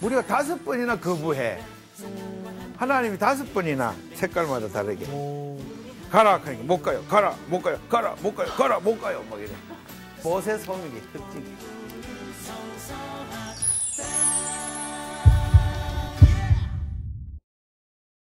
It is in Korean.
우리가 5번이나 거부해. 하나님이 5번이나 색깔마다 다르게. 가라 하니까 못 가요. 가라 못 가요. 가라 못 가요. 가라 못 가요. 막 이래. 모세 소명의 특징이.